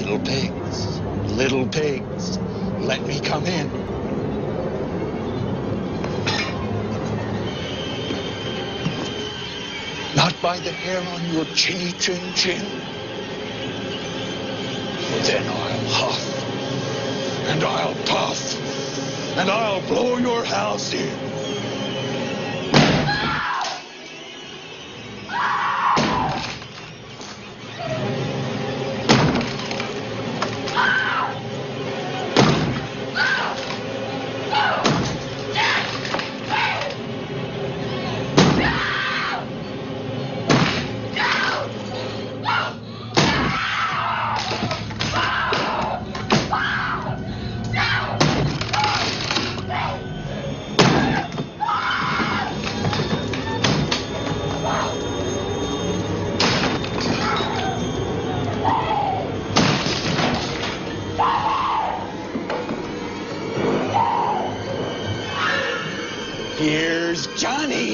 Little pigs, let me come in. Not by the hair on your chinny chin chin. Then I'll huff, and I'll puff, and I'll blow your house in. Here's Johnny.